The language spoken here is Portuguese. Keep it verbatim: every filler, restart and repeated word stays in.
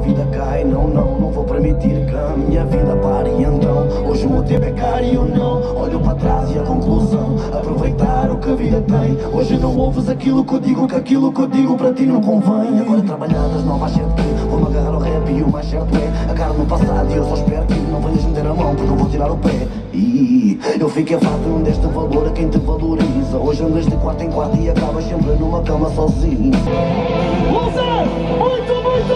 vida cai. Não, não, não vou permitir que a minha vida pare. Então, hoje o meu tempo é caro e eu não olho para trás e a conclusão, aproveitar o que a vida tem. Hoje não ouves aquilo que eu digo, que aquilo que eu digo para ti não convém. Agora trabalhar das nove às sete, vou-me agarrar ao rap e o mais certo é agarro no passado e eu só espero que não venhas meter a mão, porque eu vou tirar o pé. E eu fiquei farto, não deste valor a quem te valoriza. Hoje andas de quarto em quarto e acabas sempre numa cama sozinho. Muito, muito